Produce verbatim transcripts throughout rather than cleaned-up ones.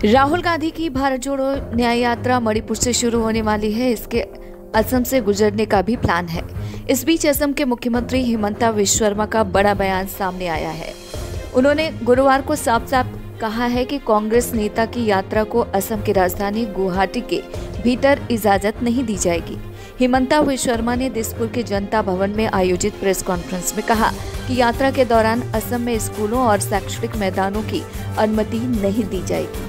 राहुल गांधी की भारत जोड़ो न्याय यात्रा मणिपुर से शुरू होने वाली है। इसके असम से गुजरने का भी प्लान है। इस बीच असम के मुख्यमंत्री हिमंता विश्व शर्मा का बड़ा बयान सामने आया है। उन्होंने गुरुवार को साफ साफ कहा है कि कांग्रेस नेता की यात्रा को असम की राजधानी गुवाहाटी के भीतर इजाजत नहीं दी जाएगी। हिमंता विश्व शर्मा ने दिसपुर के जनता भवन में आयोजित प्रेस कॉन्फ्रेंस में कहा कि यात्रा के दौरान असम में स्कूलों और शैक्षणिक मैदानों की अनुमति नहीं दी जाएगी।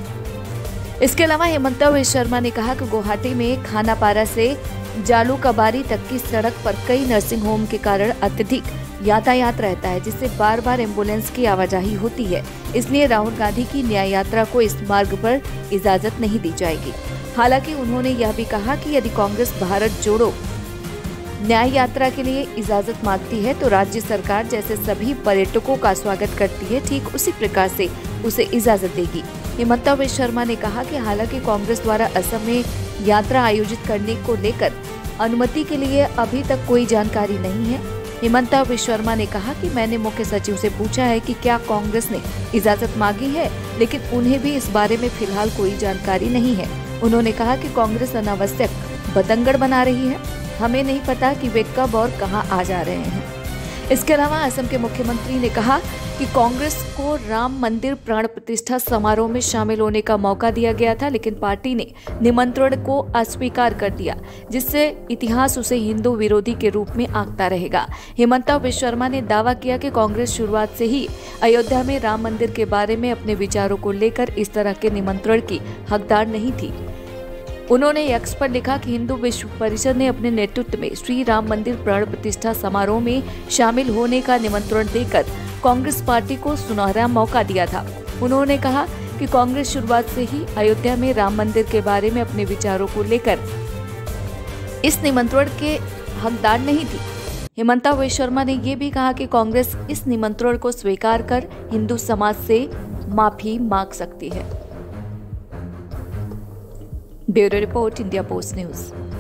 इसके अलावा हिमंता विश्व शर्मा ने कहा कि गुवाहाटी में खानापारा से जालूकबारी तक की सड़क पर कई नर्सिंग होम के कारण अत्यधिक यातायात रहता है, जिससे बार बार एम्बुलेंस की आवाजाही होती है। इसलिए राहुल गांधी की न्याय यात्रा को इस मार्ग पर इजाजत नहीं दी जाएगी। हालांकि उन्होंने यह भी कहा कि यदि कांग्रेस भारत जोड़ो न्याय यात्रा के लिए इजाजत मांगती है तो राज्य सरकार जैसे सभी पर्यटकों का स्वागत करती है, ठीक उसी प्रकार से उसे इजाजत देगी। हिमंता विश्व शर्मा ने कहा कि हालांकि कांग्रेस द्वारा असम में यात्रा आयोजित करने को लेकर अनुमति के लिए अभी तक कोई जानकारी नहीं है। हिमंता विश्व शर्मा ने कहा कि मैंने मुख्य सचिव से पूछा है कि क्या कांग्रेस ने इजाजत मांगी है, लेकिन उन्हें भी इस बारे में फिलहाल कोई जानकारी नहीं है। उन्होंने कहा कि कांग्रेस अनावश्यक बतंगड़ बना रही है, हमें नहीं पता कि वे कब और कहां आ जा रहे हैं। इसके अलावा असम के मुख्यमंत्री ने कहा कि कांग्रेस को राम मंदिर प्राण प्रतिष्ठा समारोह में शामिल होने का मौका दिया गया था, लेकिन पार्टी ने निमंत्रण को अस्वीकार कर दिया, जिससे इतिहास उसे हिंदू विरोधी के रूप में आंकता रहेगा। हिमंता विश्व शर्मा ने दावा किया कि कांग्रेस शुरुआत से ही अयोध्या में राम मंदिर के बारे में अपने विचारों को लेकर इस तरह के निमंत्रण की हकदार नहीं थी। उन्होंने एक्स पर लिखा कि हिंदू विश्व परिषद ने अपने नेतृत्व में श्री राम मंदिर प्राण प्रतिष्ठा समारोह में शामिल होने का निमंत्रण देकर कांग्रेस पार्टी को सुनहरा मौका दिया था। उन्होंने कहा कि कांग्रेस शुरुआत से ही अयोध्या में राम मंदिर के बारे में अपने विचारों को लेकर इस निमंत्रण के हकदार नहीं थी। हिमंता विश्व शर्मा ने यह भी कहा कि कांग्रेस इस निमंत्रण को स्वीकार कर हिंदू समाज से माफी मांग सकती है। Bureau report, India post news.